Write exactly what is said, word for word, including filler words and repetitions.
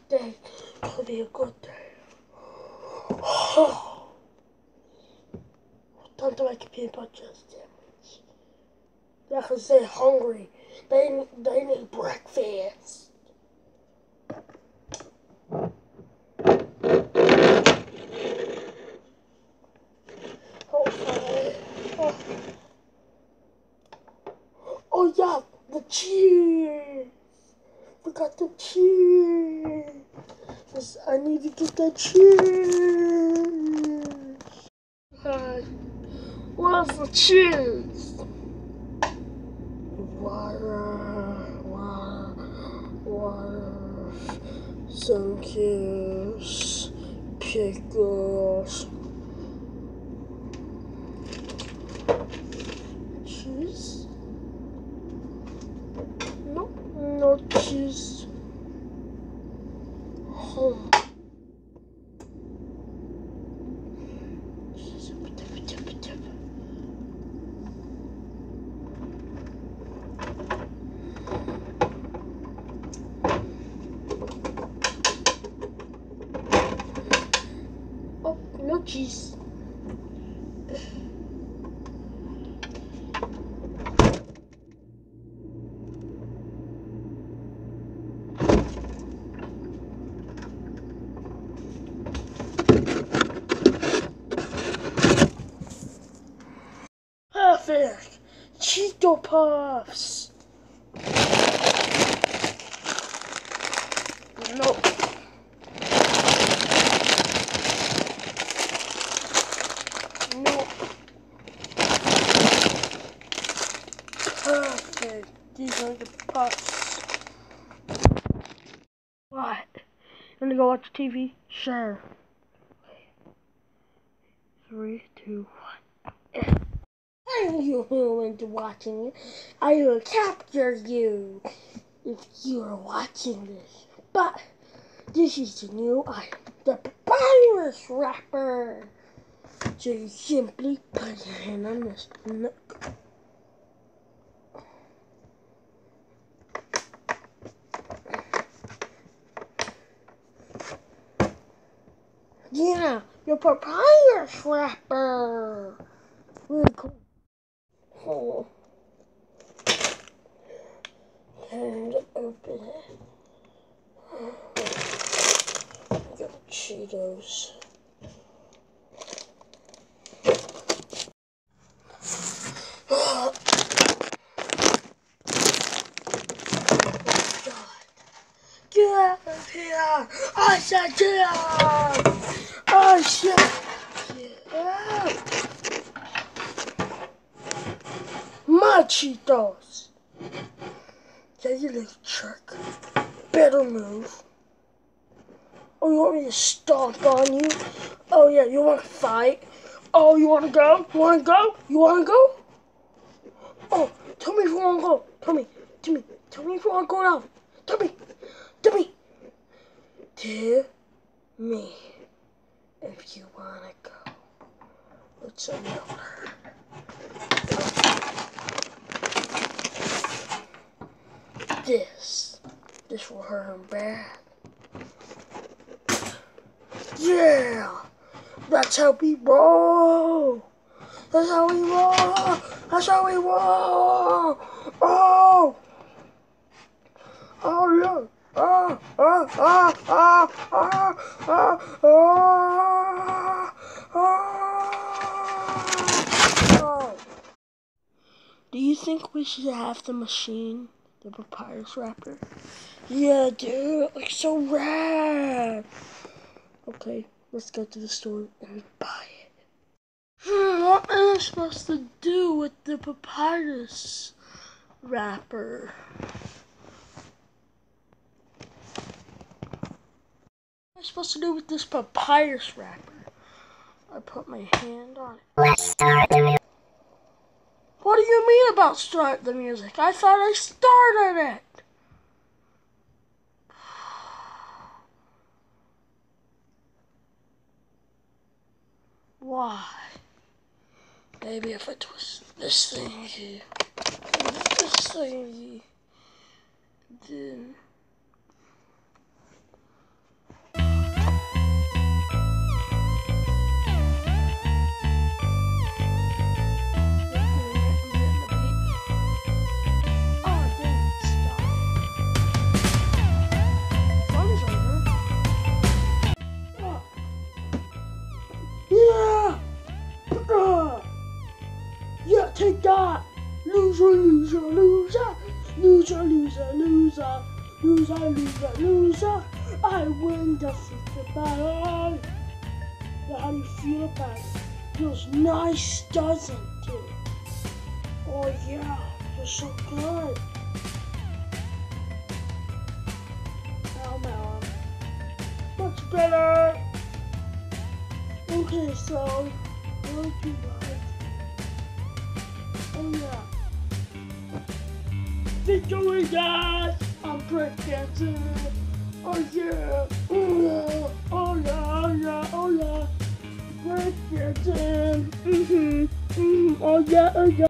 day. It's gonna be a good day. Oh, time to make a peanut butter sandwich. Yeah, cause they're hungry. They they need breakfast. Oh, sorry. Oh. Oh yeah, the cheese. Forgot the cheese. Yes, I need to get the cheese. Uh, where's the cheese? Water, water, water, some kiss, pickles, cheese? No, no cheese. Home. Oh, no cheese. Perfect! Cheeto Puffs! No. No. Perfect. These are the puffs. What? You wanna go watch T V? Sure. Three, two, one. And you into watching it. I will capture you if you are watching this. But this is the new item, the papyrus wrapper. So you simply put your hand on this. Look. Yeah, your papyrus wrapper. Really cool. Oh. And open it. Got Cheetos. Oh God. Get out of here! I said get out! I said get out! My Cheetos! Yeah, you little jerk. Better move. Oh, you want me to stomp on you? Oh yeah, you want to fight? Oh, you want to go? You want to go? You want to go? Oh, tell me if you want to go. Tell me. Tell me. Tell me if you want to go now. Tell me. Tell me. Tell me if you want to go. What's another? This. This will hurt him bad. Yeah. That's how we roll. That's how we roll. That's how we roll. Oh. Oh yeah. Ah, ah, ah, ah, ah, ah, ah, ah. Do you think we should have the machine, the papyrus wrapper? Yeah, dude, it looks so rad. Okay, let's go to the store and buy it. Hmm, what am I supposed to do with the papyrus wrapper? What am I supposed to do with this papyrus wrapper? I put my hand on it. Let's start the music. What do you mean about start the music? I thought I started it. Why? Maybe if it was this thingy, this thingy, then loser, loser, loser, loser, loser, loser, loser, loser, loser. I win the freaking battle. Now, how do you feel about it? Feels nice, doesn't it? Oh yeah, feels so good. Now, now, much better. Okay, so what do you like? Oh yeah. Victory, guys! I'm breakdancing. Oh yeah. Oh yeah. Oh yeah. Oh yeah. Oh yeah. Breakdancing. Mhm. Mhm. Oh yeah. Oh yeah.